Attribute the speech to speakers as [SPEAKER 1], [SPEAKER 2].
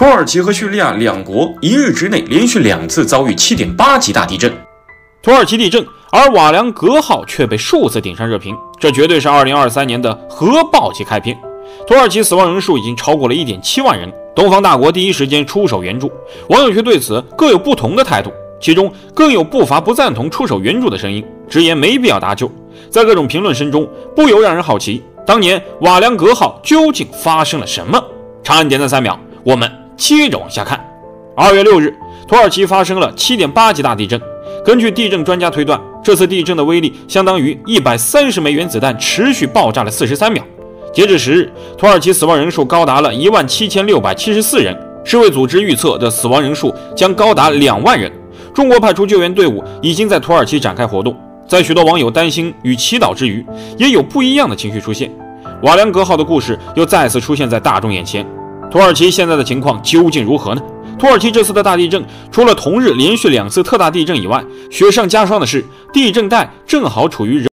[SPEAKER 1] 土耳其和叙利亚两国一日之内连续2次遭遇 7.8 级大地震。
[SPEAKER 2] 土耳其地震，而瓦良格号却被数次顶上热评，这绝对是2023年的核爆级开篇。土耳其死亡人数已经超过了 1.7 万人，东方大国第一时间出手援助，网友却对此各有不同的态度，其中更有不乏不赞同出手援助的声音，直言没必要搭救。在各种评论声中，不由让人好奇，当年瓦良格号究竟发生了什么？长按点赞3秒，我们接着往下看。2月6日，土耳其发生了 7.8 级大地震。根据地震专家推断，这次地震的威力相当于130枚原子弹持续爆炸了43秒。截至10日，土耳其死亡人数高达了17674人，世卫组织预测的死亡人数将高达2万人。中国派出救援队伍已经在土耳其展开活动。在许多网友担心与祈祷之余，也有不一样的情绪出现。瓦良格号的故事又再次出现在大众眼前。土耳其现在的情况究竟如何呢？土耳其这次的大地震，除了同日连续2次特大地震以外，雪上加霜的是，地震带正好处于